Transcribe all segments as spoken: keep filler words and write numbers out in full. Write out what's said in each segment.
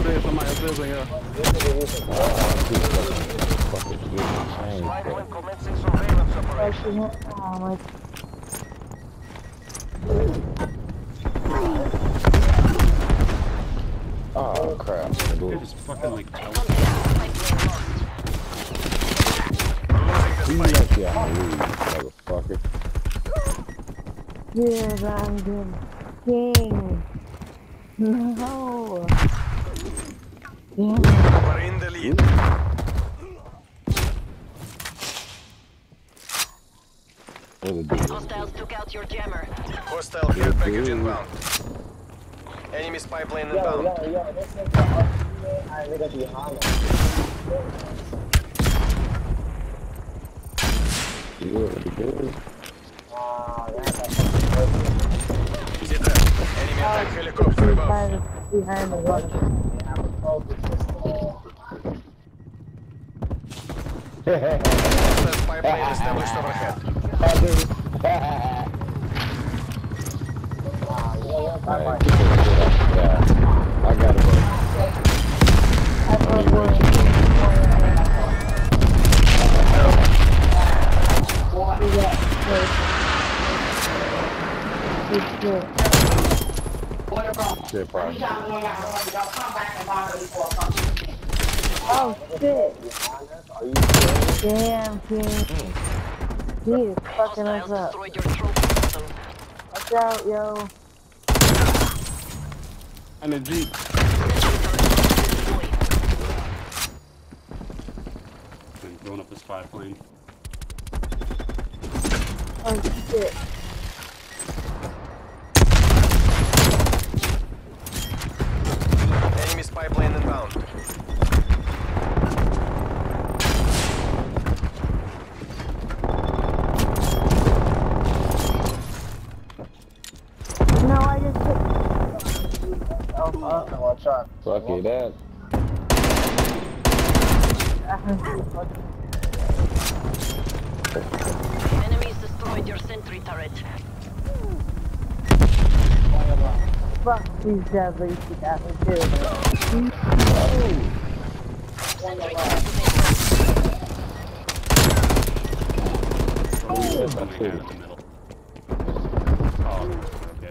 upstairs, somebody upstairs in here. Oh crap. They're just fucking like You lucky I'm gonna leave, motherfucker. Dude, I'm the king. No. Damn. We're in the lead. Hostiles took out your jammer. Hostile care package inbound. Enemy spy plane inbound. Easy there. Enemy attack helicopter above. Behind the water. Hostile spy plane established overhead. I got it, bro. I thought we Shit, probably. Oh shit! Damn, king. He is fucking us Hostiles up. destroyed your trophy system. Watch out, yo. and a Jeep. And going up the spy plane. Oh shit. Enemy spy plane inbound. No, I just hit. Oh, fuck. Watch out. Fuck it, that. Enemies destroyed your sentry turret. Fuck these devils, you got me too. Sentry turret Oh, that's what we have in the middle. Oh, okay.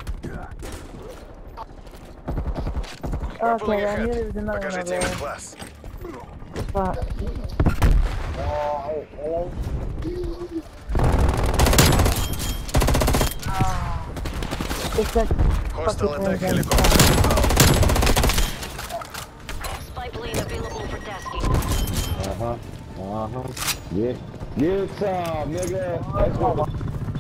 We're pulling Okay, I ahead. knew there was another Покажи one team in there. class. Fuck. It's like Hostile fucking attack random. helicopter inbound. spy plane available for tasking. Uh-huh. Uh-huh. Yeah. Get some, nigga. Let's go.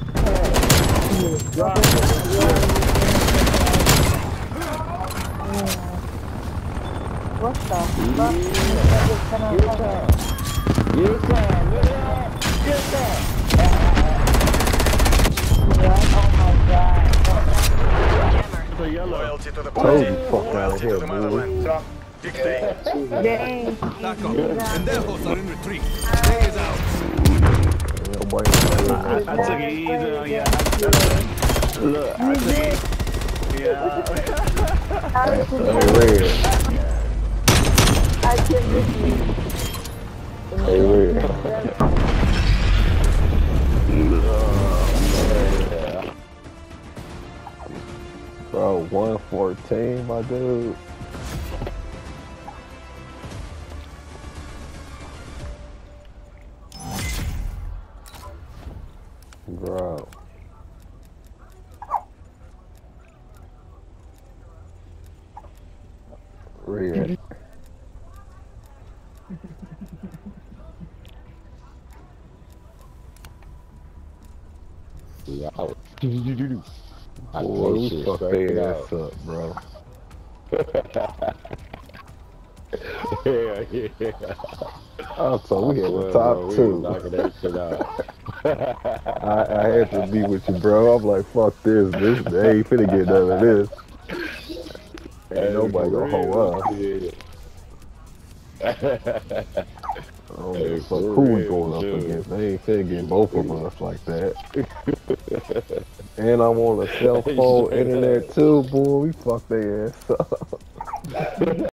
What the fuck? Yeah. Get some. Get some, nigga. Get some. Oh my god. Jammer. The yellow. Loyalty to the Told party. you, fuck out of Loyalty to here, the boy. motherland. Big day. Dang. Back up. Pendejos are in retreat. Stay is out. Nobody. I, I took it easy on you. Look, I took it. Yeah. Hey, Red. I can't believe Hey, Red. Bro, one fourteen, my dude. Bro. Red. Yeah, I was. I Boy, we shit fucked straight their out. ass up, bro. Yeah, yeah. I thought we had the Well, top bro, we two. was knocking that shit out. I, I had to be with you, bro. I'm like, fuck this. This they ain't finna get none of this. Ain't nobody gonna hold up. Yeah. I don't Hey, give a fuck for who we real, going up dude. against. They ain't finna get both of us like that. And I'm on a cell phone internet too, boy. We fucked their ass up.